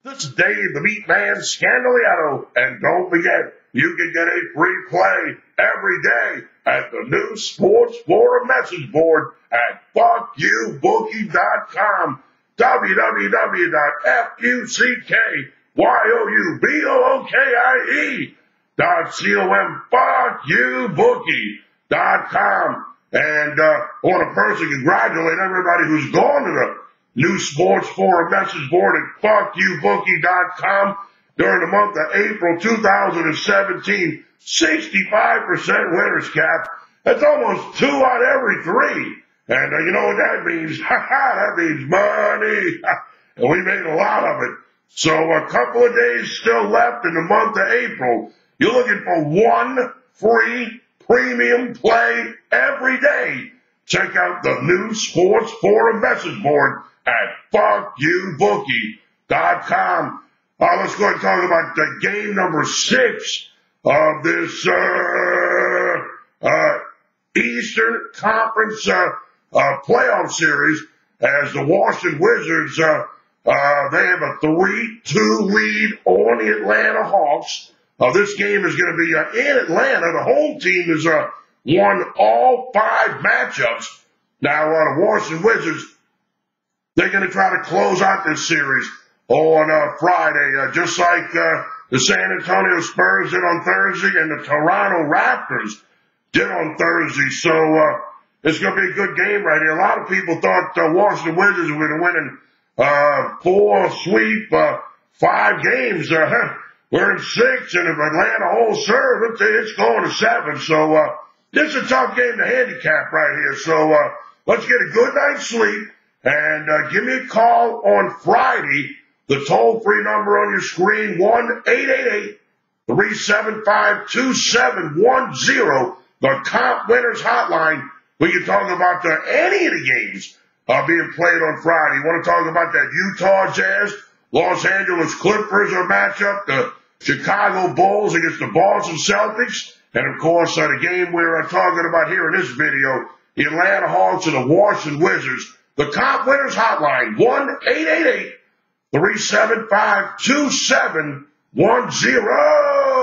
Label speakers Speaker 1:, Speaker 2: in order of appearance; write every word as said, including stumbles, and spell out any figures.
Speaker 1: This is Dave the Meat Man Scandaliato, and don't forget, you can get a free play every day at the new Sports Forum message board at fuck you bookie dot com, w w w dot fuckyoubokie dot com, fuck you bookie dot com. And uh, I want to personally congratulate everybody who's gone to the new Sports Forum message board at fuck you bookie dot com during the month of April two thousand seventeen. sixty-five percent winners, Cap. That's almost two out of every three. And uh, you know what that means? That means money. And we made a lot of it. So a couple of days still left in the month of April. You're looking for one free premium play every day. Check out the new Sports Forum message board at fuck you bookie dot com. Uh, let's go ahead and talk about the game number six of this uh, uh, Eastern Conference uh, uh, playoff series, as the Washington Wizards, uh, uh, they have a three two lead on the Atlanta Hawks. Uh, this game is going to be uh, in Atlanta. The home team has uh, won all five matchups. Now, uh, the Washington Wizards, they're going to try to close out this series on uh, Friday, uh, just like uh, the San Antonio Spurs did on Thursday and the Toronto Raptors did on Thursday. So uh, it's going to be a good game right here. A lot of people thought uh, Washington Wizards were going to win in uh, four sweep, uh, five games. Uh, we're in six, and if Atlanta holds serve, it's, it's going to seven. So uh, this is a tough game to handicap right here. So uh, let's get a good night's sleep. And uh, give me a call on Friday. The toll-free number on your screen, one eight eight eight, three seven five, two seven one zero, the Comp Winners Hotline. We can talk about uh, any of the games uh, being played on Friday. You want to talk about that Utah Jazz, Los Angeles Clippers or matchup, the Chicago Bulls against the Boston Celtics, and, of course, uh, the game we're uh, talking about here in this video, the Atlanta Hawks and the Washington Wizards. The Comp Winners Hotline, one eight eight eight, three seven five, two seven one zero.